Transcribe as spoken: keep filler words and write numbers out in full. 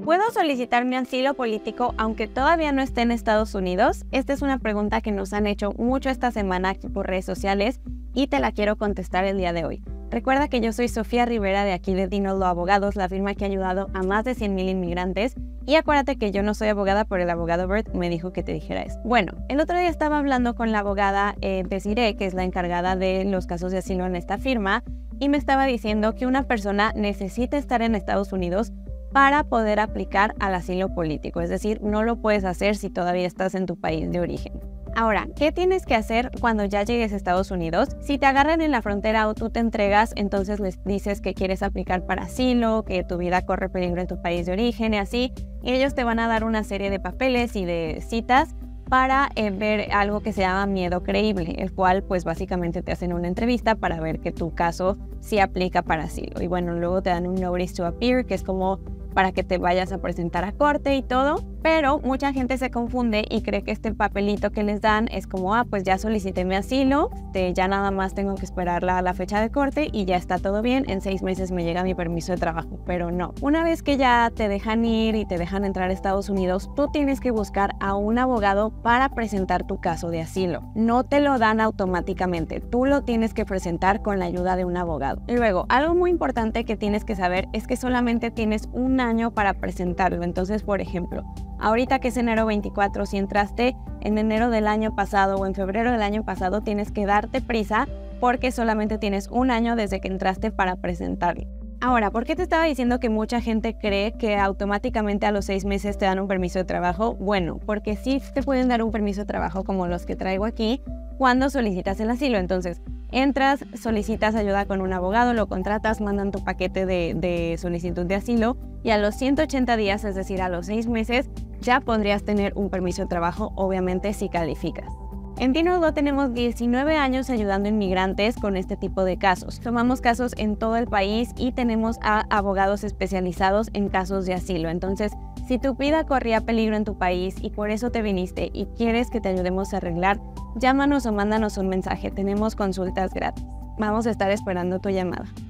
¿Puedo solicitar mi asilo político aunque todavía no esté en Estados Unidos? Esta es una pregunta que nos han hecho mucho esta semana aquí por redes sociales y te la quiero contestar el día de hoy. Recuerda que yo soy Sofía Rivera de aquí de Dinolo Abogados, la firma que ha ayudado a más de cien mil inmigrantes. Y acuérdate que yo no soy abogada, pero el abogado Bert me dijo que te dijera eso. Bueno, el otro día estaba hablando con la abogada eh, Desiree, que es la encargada de los casos de asilo en esta firma, y me estaba diciendo que una persona necesita estar en Estados Unidos para poder aplicar al asilo político. Es decir, no lo puedes hacer si todavía estás en tu país de origen. Ahora, ¿qué tienes que hacer cuando ya llegues a Estados Unidos? Si te agarran en la frontera o tú te entregas, entonces les dices que quieres aplicar para asilo, que tu vida corre peligro en tu país de origen y así. Y ellos te van a dar una serie de papeles y de citas para eh, ver algo que se llama miedo creíble, el cual pues básicamente te hacen una entrevista para ver que tu caso sí aplica para asilo. Y bueno, luego te dan un notice to appear, que es como para que te vayas a presentar a corte y todo, pero mucha gente se confunde y cree que este papelito que les dan es como, ah, pues ya solicité mi asilo, te, ya nada más tengo que esperar la, la fecha de corte y ya está todo bien, en seis meses me llega mi permiso de trabajo, pero no. Una vez que ya te dejan ir y te dejan entrar a Estados Unidos, tú tienes que buscar a un abogado para presentar tu caso de asilo. No te lo dan automáticamente, tú lo tienes que presentar con la ayuda de un abogado. Y luego, algo muy importante que tienes que saber es que solamente tienes un año para presentarlo. Entonces, por ejemplo, ahorita que es enero veinticuatro, si entraste en enero del año pasado o en febrero del año pasado, tienes que darte prisa porque solamente tienes un año desde que entraste para presentarlo. Ahora, ¿por qué te estaba diciendo que mucha gente cree que automáticamente a los seis meses te dan un permiso de trabajo? Bueno, porque sí te pueden dar un permiso de trabajo como los que traigo aquí cuando solicitas el asilo. Entonces, entras, solicitas ayuda con un abogado, lo contratas, mandan tu paquete de, de solicitud de asilo y a los ciento ochenta días, es decir, a los seis meses, ya podrías tener un permiso de trabajo, obviamente si calificas. En Dinolo tenemos diecinueve años ayudando a inmigrantes con este tipo de casos. Tomamos casos en todo el país y tenemos a abogados especializados en casos de asilo. Entonces, si tu vida corría peligro en tu país y por eso te viniste y quieres que te ayudemos a arreglar, llámanos o mándanos un mensaje. Tenemos consultas gratis. Vamos a estar esperando tu llamada.